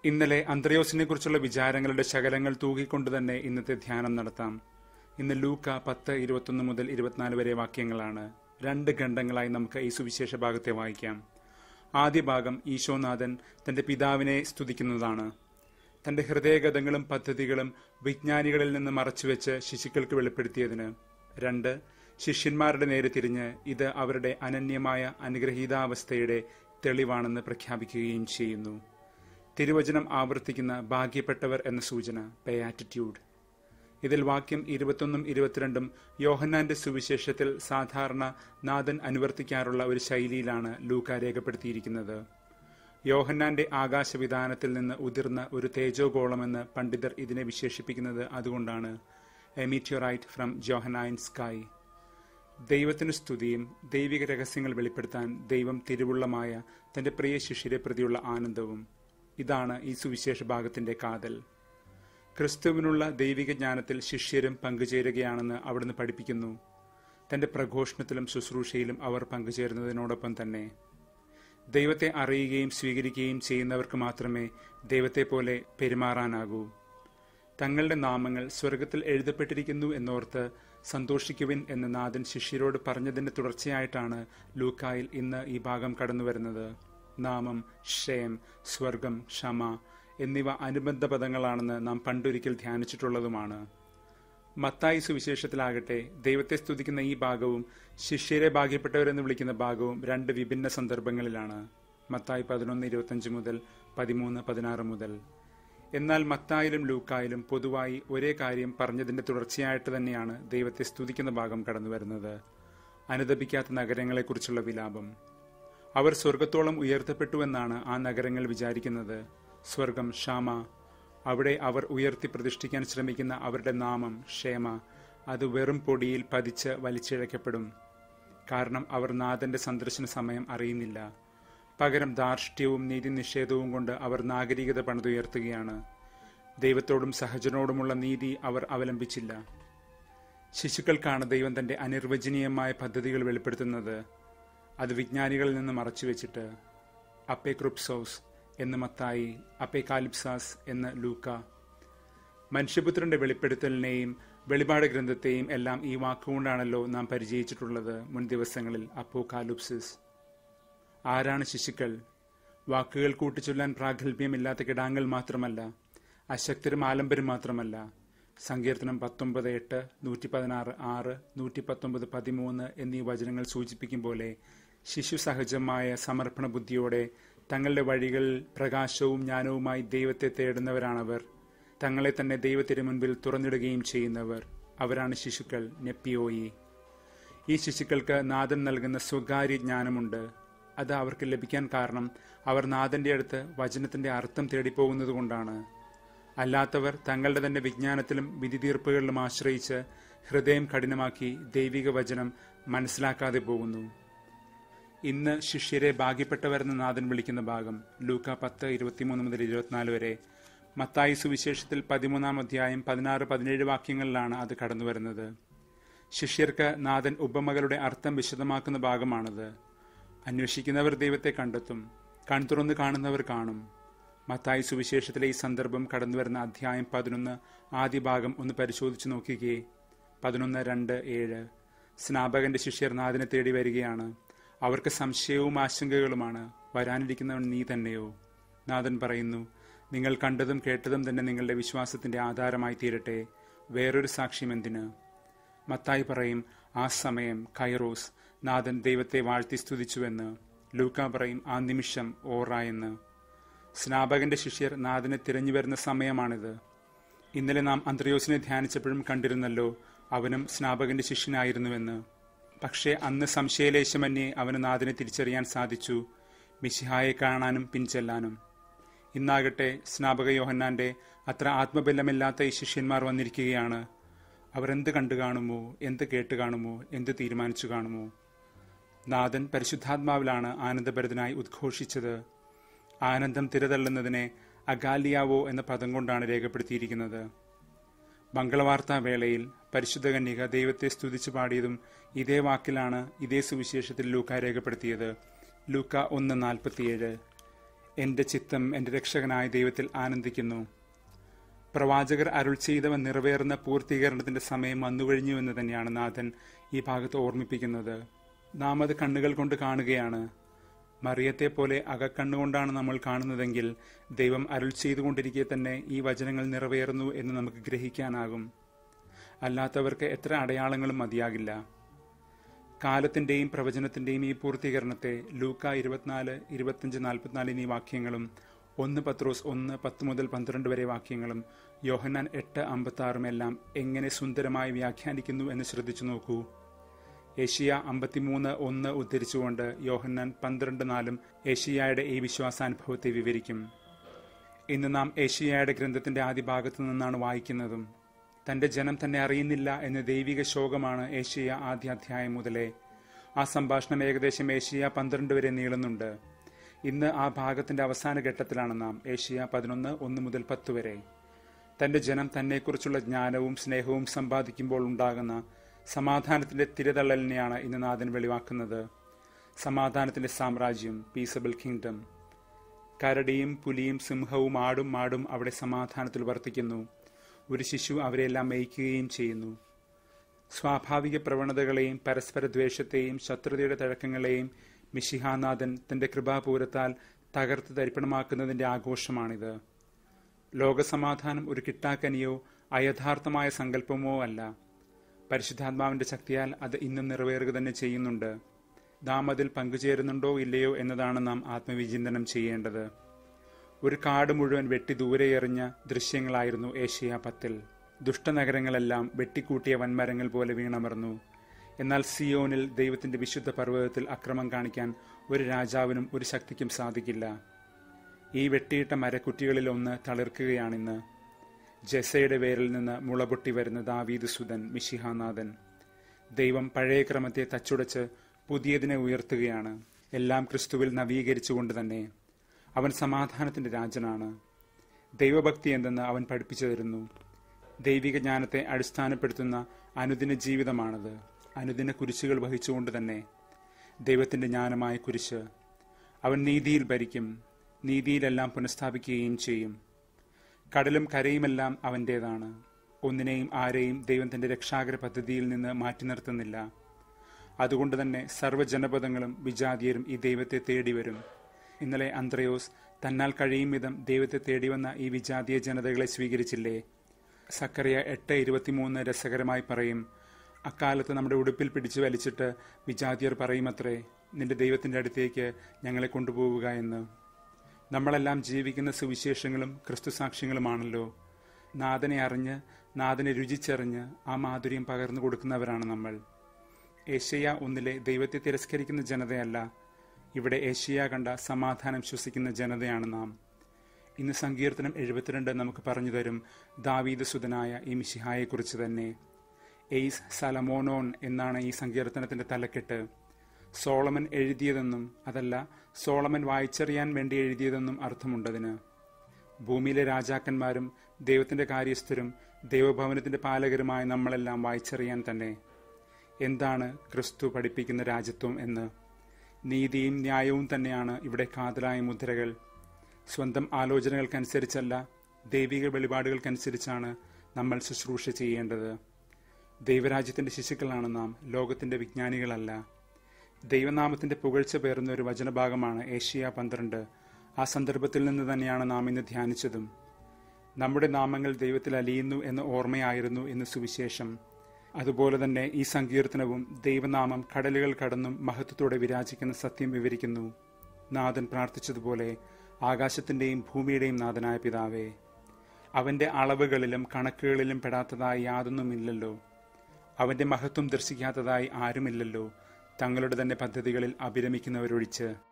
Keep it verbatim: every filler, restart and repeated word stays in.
ഇന്നലെ അന്ത്രയോസിനെ കുറിച്ചുള്ള വിചാരങ്ങളുടെ ശകലങ്ങൾ തൂകിക്കൊണ്ട് തന്നെ ഇന്നത്തെ ധ്യാനം നടത്താം. ഇന്ന് ലൂക്ക പത്ത് ഇരുപത്തൊന്ന് മുതൽ ഇരുപത്തിനാല് വരെ വാക്യങ്ങളാണ്. രണ്ട് ഖണ്ഡങ്ങളായി നമുക്ക് ഈ സുവിശേഷ ഭാഗത്തെ വായിക്കാം. ആദ്യ ഭാഗം ഈശോനാഥൻ തന്റെ പിതാവിനെ സ്തുതിക്കുന്നതാണ്. തന്റെ ഹൃദയഗതങ്ങളും പദ്ധതികളും വിജ്ഞാനികളിൽ നിന്ന് മറച്ചുവെച്ച് ശിശുക്കൾക്ക് വെളിപ്പെടുത്തിയതിന്. രണ്ട്, ശിഷ്യന്മാരുടെ നേരെ തിരിഞ്ഞ് ഇത് അവരുടെ അനന്യമായ അനുഗ്രഹീതാവസ്ഥയുടെ തെളിവാണെന്ന് പ്രഖ്യാപിക്കുകയും ചെയ്യുന്നു. തിരുവചനം ആവർത്തിക്കുന്ന ഭാഗ്യപ്പെട്ടവർ എന്ന സൂചന, ബെയാറ്റിറ്റ്യൂഡ്. ഇതിൽ വാക്യം ഇരുപത്തൊന്നും ഇരുപത്തിരണ്ടും യോഹന്നാന്റെ സുവിശേഷത്തിൽ സാധാരണ നാഥൻ അനുവർത്തിക്കാറുള്ള ഒരു ശൈലിയിലാണ് ലൂക്ക രേഖപ്പെടുത്തിയിരിക്കുന്നത്. യോഹന്നാന്റെ ആകാശവിധാനത്തിൽ നിന്ന് ഉതിർന്ന ഒരു തേജോഗോളമെന്ന് പണ്ഡിതർ ഇതിനെ വിശേഷിപ്പിക്കുന്നത് അതുകൊണ്ടാണ്. A meteorite from Johannine sky. ദൈവത്തിനു സ്തുതിയും ദൈവിക രഹസ്യങ്ങൾ വെളിപ്പെടുത്താൻ ദൈവം തിരുവുള്ളമായ തന്റെ പ്രിയ ശിഷ്യരെ പ്രതിയുള്ള ആനന്ദവും. ഇതാണ് ഈ സുവിശേഷ ഭാഗത്തിന്റെ കാതൽ. ക്രിസ്തുവിനുള്ള ദൈവിക ജ്ഞാനത്തിൽ ശിഷ്യരും പങ്കുചേരുകയാണെന്ന് അവിടുന്ന് പഠിപ്പിക്കുന്നു. തന്റെ പ്രഘോഷണത്തിലും ശുശ്രൂഷയിലും അവർ പങ്കുചേരുന്നതിനോടൊപ്പം തന്നെ ദൈവത്തെ അറിയുകയും സ്വീകരിക്കുകയും ചെയ്യുന്നവർക്ക് മാത്രമേ ദൈവത്തെ പോലെ പെരുമാറാനാകൂ. തങ്ങളുടെ നാമങ്ങൾ സ്വർഗത്തിൽ എഴുതപ്പെട്ടിരിക്കുന്നു എന്നോർത്ത് സന്തോഷിക്കുവിൻ എന്ന് നാഥൻ ശിഷ്യരോട് പറഞ്ഞതിന്റെ തുടർച്ചയായിട്ടാണ് ലൂക്കായിൽ ഇന്ന് ഈ ഭാഗം കടന്നുവരുന്നത്. നാമം, ക്ഷേം, സ്വർഗം, ക്ഷമ എന്നിവ അനുബന്ധ പദങ്ങളാണെന്ന് നാം പണ്ടൊരിക്കൽ ധ്യാനിച്ചിട്ടുള്ളതുമാണ്. മത്തായി സുവിശേഷത്തിലാകട്ടെ ദൈവത്തെ സ്തുതിക്കുന്ന ഈ ഭാഗവും ശിഷ്യരെ ഭാഗ്യപ്പെട്ടവരെന്ന് വിളിക്കുന്ന ഭാഗവും രണ്ട് വിഭിന്ന സന്ദർഭങ്ങളിലാണ്. മത്തായി പതിനൊന്ന് ഇരുപത്തിയഞ്ച് മുതൽ പതിമൂന്ന് പതിനാറ് മുതൽ. എന്നാൽ മത്തായിലും ലൂക്കായിലും പൊതുവായി ഒരേ കാര്യം പറഞ്ഞതിന്റെ തുടർച്ചയായിട്ട് തന്നെയാണ് ദൈവത്തെ സ്തുതിക്കുന്ന ഭാഗം കടന്നുവരുന്നത്. അനുദപിക്കാത്ത നഗരങ്ങളെക്കുറിച്ചുള്ള വിലാപം. അവർ സ്വർഗത്തോളം ഉയർത്തപ്പെട്ടുവെന്നാണ് ആ നഗരങ്ങൾ വിചാരിക്കുന്നത്. സ്വർഗം, ക്ഷാമ, അവിടെ അവർ ഉയർത്തി പ്രതിഷ്ഠിക്കാൻ ശ്രമിക്കുന്ന അവരുടെ നാമം, ക്ഷേമ, അത് വെറും പൊടിയിൽ പതിച്ച് വലിച്ചിഴക്കപ്പെടും. കാരണം അവർ നാഥന്റെ സന്ദർശന സമയം അറിയുന്നില്ല. പകരം ധാർഷ്ട്യവും നീതിനിഷേധവും കൊണ്ട് അവർ നാഗരികത പണിതുയർത്തുകയാണ്. ദൈവത്തോടും സഹജനോടുമുള്ള നീതി അവർ അവലംബിച്ചില്ല. ശിശുക്കൾക്കാണ് ദൈവം തന്റെ അനിർവചനീയമായ പദ്ധതികൾ വെളിപ്പെടുത്തുന്നത്. അത് വിജ്ഞാനികളിൽ നിന്ന് മറച്ചുവെച്ചിട്ട്. അപ്പേക്രുപ്സോസ് എന്ന് മത്തായി, അപ്പേകാലിപ്സാസ് എന്ന് ലൂക്ക. മനുഷ്യപുത്രന്റെ വെളിപ്പെടുത്തലിനെയും വെളിപാട് ഗ്രന്ഥത്തെയും എല്ലാം ഈ വാക്കുകൊണ്ടാണല്ലോ നാം പരിചയിച്ചിട്ടുള്ളത് മുൻ ദിവസങ്ങളിൽ. അപ്പോകാലിപ്സിസ്. ആരാണ് ശിശുക്കൾ? വാക്കുകൾ കൂട്ടിച്ചൊല്ലാൻ പ്രാഗൽഭ്യമില്ലാത്ത കിടാങ്ങൾ മാത്രമല്ല, അശക്തരും ആലംബരും മാത്രമല്ല. സങ്കീർത്തനം പത്തൊമ്പത് എട്ട്, നൂറ്റി പതിനാറ് ആറ്, നൂറ്റി പത്തൊമ്പത് പതിമൂന്ന് എന്നീ വചനങ്ങൾ സൂചിപ്പിക്കും പോലെ ശിശു സഹജമായ സമർപ്പണ ബുദ്ധിയോടെ തങ്ങളുടെ വഴികളിൽ പ്രകാശവും ജ്ഞാനവുമായി ദൈവത്തെ തേടുന്നവരാണവർ. തങ്ങളെ തന്നെ ദൈവത്തിന് മുൻപിൽ തുറന്നിടുകയും ചെയ്യുന്നവർ. അവരാണ് ശിശുക്കൾ, നെപ്പിയോയി. ഈ ശിശുക്കൾക്ക് നാഥൻ നൽകുന്ന സ്വകാര്യ ജ്ഞാനമുണ്ട്. അത് അവർക്ക് ലഭിക്കാൻ കാരണം അവർ നാഥന്റെ അടുത്ത് വചനത്തിന്റെ അർത്ഥം തേടിപ്പോകുന്നത് കൊണ്ടാണ്. അല്ലാത്തവർ തങ്ങളുടെ തന്നെ വിജ്ഞാനത്തിലും വിധിതീർപ്പുകളിലും ആശ്രയിച്ച് ഹൃദയം കഠിനമാക്കി ദൈവിക വചനം മനസ്സിലാക്കാതെ പോകുന്നു. ഇന്ന് ശിഷ്യരെ ഭാഗ്യപ്പെട്ടവരെന്ന് നാഥൻ വിളിക്കുന്ന ഭാഗം ലൂക്ക പത്ത് ഇരുപത്തിമൂന്ന് മുതൽ ഇരുപത്തിനാല് വരെ. മത്തായി സുവിശേഷത്തിൽ പതിമൂന്നാം അധ്യായം പതിനാറ് പതിനേഴ് വാക്യങ്ങളിലാണ് അത് കടന്നുവരുന്നത്. ശിഷ്യർക്ക് നാഥൻ ഉപമകളുടെ അർത്ഥം വിശദമാക്കുന്ന ഭാഗമാണത്. അന്വേഷിക്കുന്നവർ ദൈവത്തെ കണ്ടെത്തും, കൺതുറന്ന് കാണുന്നവർ കാണും. മത്തായി സുവിശേഷത്തിലെ ഈ സന്ദർഭം കടന്നുവരുന്ന അധ്യായം പതിനൊന്ന് ആദ്യ ഭാഗം ഒന്ന് പരിശോധിച്ചു നോക്കുകയെ. പതിനൊന്ന് രണ്ട് ഏഴ്. സ്നാപകന്റെ ശിഷ്യർ നാഥനെ തേടി വരികയാണ്. അവർക്ക് സംശയവും ആശങ്കകളുമാണ്. വരാനിരിക്കുന്നവൻ നീ തന്നെയോ? നാഥൻ പറയുന്നു, നിങ്ങൾ കണ്ടതും കേട്ടതും തന്നെ നിങ്ങളുടെ വിശ്വാസത്തിന്റെ ആധാരമായി തീരട്ടെ. വേറൊരു സാക്ഷ്യം എന്തിന്? മത്തായി പറയും, ആ സമയം കൈറോസ്, നാഥൻ ദൈവത്തെ വാഴ്ത്തി സ്തുതിച്ചുവെന്ന്. ലൂക്ക പറയും, ആ നിമിഷം ഓറ എന്ന്. സ്നാപകന്റെ ശിഷ്യർ നാഥനെ തിരഞ്ഞു വരുന്ന സമയമാണിത്. ഇന്നലെ നാം അന്ത്രയോസിനെ ധ്യാനിച്ചപ്പോഴും കണ്ടിരുന്നല്ലോ, അവനും സ്നാപകന്റെ ശിഷ്യനായിരുന്നുവെന്ന്. പക്ഷേ അന്ന് സംശയലേശമന്യേ അവന് നാഥനെ തിരിച്ചറിയാൻ സാധിച്ചു, മിശിഹായെ കാണാനും പിൻചെല്ലാനും. ഇന്നാകട്ടെ സ്നാപക യോഹന്നാന്റെ അത്ര ആത്മബലമില്ലാത്ത ഈ ശിഷ്യന്മാർ വന്നിരിക്കുകയാണ്. അവർ എന്ത് കണ്ടു കാണുമോ, എന്ത് കേട്ട് കാണുമോ, എന്ത് തീരുമാനിച്ചു കാണുമോ? നാഥൻ പരിശുദ്ധാത്മാവിലാണ് ആനന്ദഭരിതനായി ഉദ്ഘോഷിച്ചത്. ആനന്ദം തിരതള്ളുന്നതിനെ അഗാലിയാവോ എന്ന പദം കൊണ്ടാണ് രേഖപ്പെടുത്തിയിരിക്കുന്നത്. മംഗളവാർത്താ വേളയിൽ പരിശുദ്ധ കന്യക ദൈവത്തെ സ്തുതിച്ചു പാടിയതും ഇതേ വാക്കിലാണ് ഇതേ സുവിശേഷത്തിൽ ലൂക്ക രേഖപ്പെടുത്തിയത്. ലൂക്ക ഒന്ന് നാൽപ്പത്തിയേഴ്. എന്റെ ചിത്തം എന്റെ രക്ഷകനായ ദൈവത്തിൽ ആനന്ദിക്കുന്നു. പ്രവാചകർ അരുൾ ചെയ്തവ നിറവേറുന്ന പൂർത്തീകരണത്തിന്റെ സമയം വന്നുകഴിഞ്ഞു എന്ന് തന്നെയാണ് നാഥൻ ഈ ഭാഗത്ത് ഓർമ്മിപ്പിക്കുന്നത്. നാം അത് കണ്ണുകൾ കൊണ്ട് കാണുകയാണ്. മറിയത്തെ പോലെ അകക്കണ്ണുകൊണ്ടാണ് നമ്മൾ കാണുന്നതെങ്കിൽ ദൈവം അരുൾ ചെയ്തുകൊണ്ടിരിക്കെ തന്നെ ഈ വചനങ്ങൾ നിറവേറുന്നു എന്ന് നമുക്ക് ഗ്രഹിക്കാനാകും. അല്ലാത്തവർക്ക് എത്ര അടയാളങ്ങളും മതിയാകില്ല. കാലത്തിന്റെയും പ്രവചനത്തിന്റെയും ഈ പൂർത്തീകരണത്തെ ലൂക്ക ഇരുപത്തിനാല് ഇരുപത്തിയഞ്ച് നാൽപ്പത്തിനാല് എന്നീ വാക്യങ്ങളും ഒന്ന് പത്രോസ് ഒന്ന് പത്ത് മുതൽ പന്ത്രണ്ട് വരെ വാക്യങ്ങളും യോഹന്നാൻ എട്ട് അമ്പത്തി ആറും എല്ലാം എങ്ങനെ സുന്ദരമായി വ്യാഖ്യാനിക്കുന്നു എന്ന് ശ്രദ്ധിച്ചു നോക്കൂ. ഏഷ്യ അമ്പത്തിമൂന്ന് ഒന്ന് ഉദ്ധരിച്ചുകൊണ്ട് യോഹന്നാൻ പന്ത്രണ്ട് നാലും ഏഷ്യായുടെ ഈ വിശ്വാസാനുഭവത്തെ വിവരിക്കും. ഇന്ന് നാം ഏഷ്യായുടെ ഗ്രന്ഥത്തിന്റെ ആദ്യ ഭാഗത്തു നിന്നാണ് വായിക്കുന്നതും. തന്റെ ജനം തന്നെ അറിയുന്നില്ല എന്ന ദൈവിക ശോകമാണ് ഏഷ്യ ആദ്യ അധ്യായം മുതലേ. ആ സംഭാഷണം ഏകദേശം ഏഷ്യ പന്ത്രണ്ട് വരെ നീളുന്നുണ്ട്. ഇന്ന് ആ ഭാഗത്തിന്റെ അവസാന ഘട്ടത്തിലാണ് നാം. ഏഷ്യ പതിനൊന്ന് ഒന്ന് മുതൽ പത്ത് വരെ. തന്റെ ജനം തന്നെക്കുറിച്ചുള്ള ജ്ഞാനവും സ്നേഹവും സമ്പാദിക്കുമ്പോൾ ഉണ്ടാകുന്ന സമാധാനത്തിന്റെ തിരതള്ളലിനെയാണ് ഇന്ന് നാഥൻ വെളിവാക്കുന്നത്. സമാധാനത്തിന്റെ സാമ്രാജ്യം, പീസബിൾ കിങ്ഡം. കരടിയും പുലിയും സിംഹവും ആടും മാടും അവിടെ സമാധാനത്തിൽ വർത്തിക്കുന്നു. ഒരു ശിശു അവരെല്ലാം മേയ്ക്കുകയും ചെയ്യുന്നു. സ്വാഭാവിക പ്രവണതകളെയും പരസ്പര ദ്വേഷത്തെയും ശത്രുതയുടെ തഴക്കങ്ങളെയും മിശിഹാനാഥൻ തന്റെ കൃപാപൂരത്താൽ തകർത്ത് തരിപ്പണമാക്കുന്നതിന്റെ ആഘോഷമാണിത്. ലോകസമാധാനം ഒരു കിട്ടാക്കനിയോ അയഥാർത്ഥമായ സങ്കല്പമോ അല്ല. പരിശുദ്ധാത്മാവിന്റെ ശക്തിയാൽ അത് ഇന്നും നിറവേറുക തന്നെ ചെയ്യുന്നുണ്ട്. നാം അതിൽ പങ്കുചേരുന്നുണ്ടോ ഇല്ലയോ എന്നതാണ് നാം ആത്മവിചിന്തനം ചെയ്യേണ്ടത്. ഒരു കാട് മുഴുവൻ വെട്ടി ദൂരെ എറിഞ്ഞ ദൃശ്യങ്ങളായിരുന്നു ഏഷ്യ പത്തിൽ. ദുഷ്ടനഗരങ്ങളെല്ലാം വെട്ടിക്കൂട്ടിയ വൻമരങ്ങൾ പോലെ വീണമർന്നു. എന്നാൽ സിയോനിൽ ദൈവത്തിന്റെ വിശുദ്ധ പർവ്വതത്തിൽ അക്രമം കാണിക്കാൻ ഒരു രാജാവിനും ഒരു ശക്തിക്കും സാധിക്കില്ല. ഈ വെട്ടിയിട്ട മരക്കുറ്റികളിൽ ഒന്ന് തളിർക്കുകയാണിന്ന്. ജെസയുടെ വേരിൽ നിന്ന് മുളപൊട്ടി വരുന്ന ദാവീദ് സുതൻ മിശിഹാനാഥൻ. ദൈവം പഴയ ക്രമത്തെ തച്ചുടച്ച് പുതിയതിനെ ഉയർത്തുകയാണ്. എല്ലാം ക്രിസ്തുവിൽ നവീകരിച്ചുകൊണ്ട് തന്നെ. അവൻ സമാധാനത്തിന്റെ രാജനാണ്. ദൈവഭക്തി എന്തെന്ന് അവൻ പഠിപ്പിച്ചു തരുന്നു. ദൈവിക ജ്ഞാനത്തെ അടിസ്ഥാനപ്പെടുത്തുന്ന അനുദിന ജീവിതമാണത്. അനുദിന കുരിശുകൾ വഹിച്ചുകൊണ്ട് തന്നെ. ദൈവത്തിന്റെ ജ്ഞാനമായ കുരിശ്. അവൻ നീതിയിൽ ഭരിക്കും. നീതിയിലെല്ലാം പുനഃസ്ഥാപിക്കുകയും ചെയ്യും. കടലും കരയുമെല്ലാം അവൻ്റേതാണ്. ഒന്നിനെയും ആരെയും ദൈവം തന്റെ രക്ഷാകര പദ്ധതിയിൽ നിന്ന് മാറ്റി നിർത്തുന്നില്ല. അതുകൊണ്ട് തന്നെ സർവ്വജനപദങ്ങളും വിജാതീയരും ഈ ദൈവത്തെ തേടി വരും. ഇന്നലെ അന്ത്രയോസ് തന്നാൽ കഴിയും വിധം ദൈവത്തെ തേടിവന്ന ഈ വിജാതീയ ജനതകളെ സ്വീകരിച്ചില്ലേ? സക്കറിയ എട്ട് ഇരുപത്തിമൂന്ന് രസകരമായി പറയും, അക്കാലത്ത് നമ്മുടെ ഉടുപ്പിൽ പിടിച്ചു വലിച്ചിട്ട് വിജാതിയർ പറയുമത്രേ, നിന്റെ ദൈവത്തിന്റെ അടുത്തേക്ക് ഞങ്ങളെ കൊണ്ടുപോവുക എന്ന്. നമ്മളെല്ലാം ജീവിക്കുന്ന സുവിശേഷങ്ങളും ക്രിസ്തുസാക്ഷ്യങ്ങളുമാണല്ലോ. നാഥനെ അറിഞ്ഞ് നാഥനെ രുചിച്ചറിഞ്ഞ് ആ മാധുര്യം പകർന്നു കൊടുക്കുന്നവരാണ് നമ്മൾ. ഏഷ്യ ഒന്നിലെ ദൈവത്തെ തിരസ്കരിക്കുന്ന ജനതയല്ല, ഇവിടെ ഏഷ്യ കണ്ട സമാധാനം ശ്വസിക്കുന്ന ജനതയാണ് നാം. ഇന്ന് സങ്കീർത്തനം എഴുപത്തിരണ്ട് നമുക്ക് പറഞ്ഞു തരും ദാവീദ് സുതനായ ഈ മിശിഹായെക്കുറിച്ച് തന്നെ. എയ്സ് സലമോനോൻ എന്നാണ് ഈ സങ്കീർത്തനത്തിന്റെ തലക്കെട്ട്. സോളമൻ എഴുതിയതെന്നും അതല്ല സോളമൻ വായിച്ചറിയാൻ വേണ്ടി എഴുതിയതെന്നും അർത്ഥമുണ്ടതിന്. ഭൂമിയിലെ രാജാക്കന്മാരും ദൈവത്തിന്റെ കാര്യസ്ഥരും ദൈവഭവനത്തിന്റെ പാലകരുമായ നമ്മളെല്ലാം വായിച്ചറിയാൻ തന്നെ. എന്താണ് ക്രിസ്തു പഠിപ്പിക്കുന്ന രാജ്യത്വം എന്ന്? നീതിയും ന്യായവും തന്നെയാണ് ഇവിടെ കാതലായ മുദ്രകൾ. സ്വന്തം ആലോചനകൾക്കനുസരിച്ചല്ല, ദൈവിക വെളിപാടുകൾക്കനുസരിച്ചാണ് നമ്മൾ ശുശ്രൂഷ ചെയ്യേണ്ടത്. ദൈവരാജ്യത്തിന്റെ ശിശുക്കളാണ് നാം, ലോകത്തിന്റെ വിജ്ഞാനികളല്ല. ദൈവനാമത്തിന്റെ പുകഴ്ച പേറുന്ന ഒരു വചനഭാഗമാണ് ഏഷ്യ പന്ത്രണ്ട്. ആ സന്ദർഭത്തിൽ നിന്ന് തന്നെയാണ് നാം ഇന്ന് ധ്യാനിച്ചതും. നമ്മുടെ നാമങ്ങൾ ദൈവത്തിൽ അലിയുന്നു എന്ന ഓർമ്മയായിരുന്നു ഇന്ന് സുവിശേഷം. അതുപോലെ തന്നെ ഈ സങ്കീർത്തനവും ദൈവനാമം കടലുകൾ കടന്നും മഹത്വത്തോടെ വിരാജിക്കുന്ന സത്യം വിവരിക്കുന്നു. നാഥൻ പ്രാർത്ഥിച്ചതുപോലെ, ആകാശത്തിന്റെയും ഭൂമിയുടെയും നാഥനായ പിതാവേ. അവന്റെ അളവുകളിലും കണക്കുകളിലും പെടാത്തതായി യാതൊന്നുമില്ലല്ലോ. അവന്റെ മഹത്വം ദർശിക്കാത്തതായി ആരുമില്ലല്ലോ, തങ്ങളുടെ തന്നെ പദ്ധതികളിൽ അഭിരമിക്കുന്നവരൊഴിച്ച്.